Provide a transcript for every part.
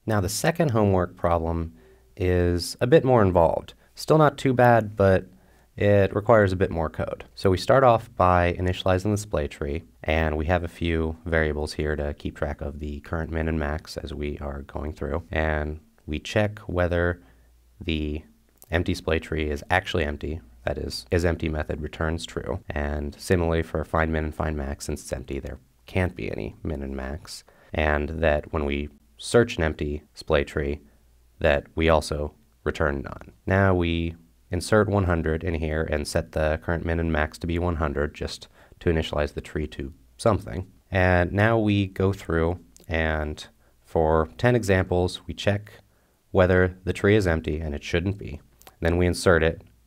Now the second homework problem is a bit more involved. Still not too bad, but it requires a bit more code. So we start off by initializing the Splay tree, and we have a few variables here to keep track of the current min and max as we are going through. And we check whether the empty Splay tree is actually empty. That is empty method returns true. And similarly for find min and find max, since it's empty, there can't be any min and max. And that when we search an empty Splay tree, that we also return none. Now we insert 100 in here and set the current min and max to be 100 just to initialize the tree to something. And now we go through and for 10 examples, we check whether the tree is empty, and it shouldn't be. Then we insert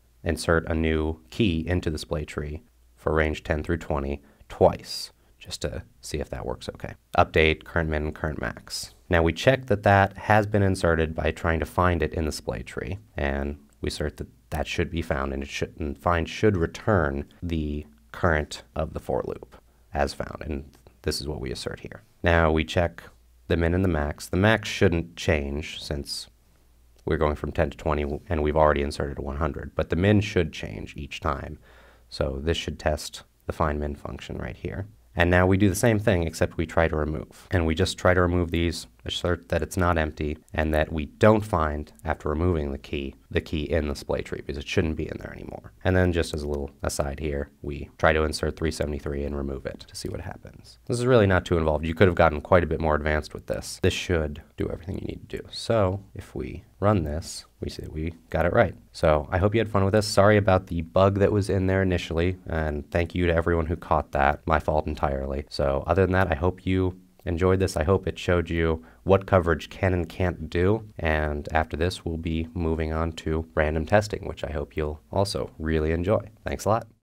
a new key into the Splay tree for range 10 through 20 twice, just to see if that works okay. Update current min and current max. Now we check that that has been inserted by trying to find it in the Splay tree, and we assert that that should be found, and find should return the current of the for loop as found, and this is what we assert here. Now we check the min and the max. The max shouldn't change since we're going from 10 to 20 and we've already inserted 100, but the min should change each time. So this should test the find min function right here. And now we do the same thing, except we try to remove. And we just try to remove these, assert that it's not empty, and that we don't find, after removing the key in the Splay tree, because it shouldn't be in there anymore. And then just as a little aside here, we try to insert 373 and remove it to see what happens. This is really not too involved. You could have gotten quite a bit more advanced with this. This should do everything you need to do. So if we run this, we see that we got it right. So I hope you had fun with this. Sorry about the bug that was in there initially, and thank you to everyone who caught that. My fault entirely. So other than that, I hope you enjoyed this. I hope it showed you what coverage can and can't do. And after this, we'll be moving on to random testing, which I hope you'll also really enjoy. Thanks a lot.